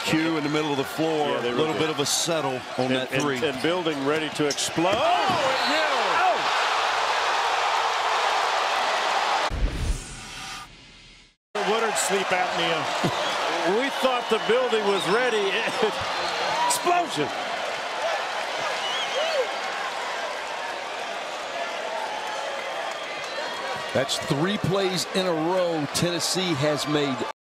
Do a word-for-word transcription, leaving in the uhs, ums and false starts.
Q in the middle of the floor. Yeah, a little bit of a settle on and, that three. And, and building ready to explode. Oh, it will. Oh. Woodard sleep apnea. We thought the building was ready. Explosion. That's three plays in a row Tennessee has made